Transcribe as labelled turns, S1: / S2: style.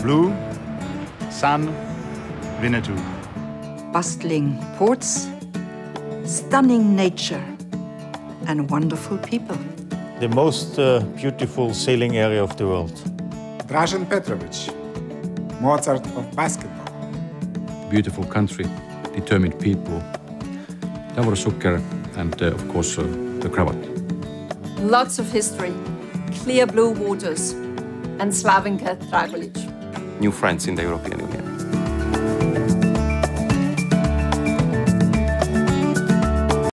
S1: Blue, sun, Winnetou.
S2: Bustling ports, stunning nature, and wonderful people.
S3: The most beautiful sailing area of the world.
S4: Dražen Petrovic, Mozart of basketball.
S5: Beautiful country, determined people. Davor Suker and, of course, the cravat.
S6: Lots of history, clear blue waters, and Slavenka Dragolic.
S7: New friends in the European Union.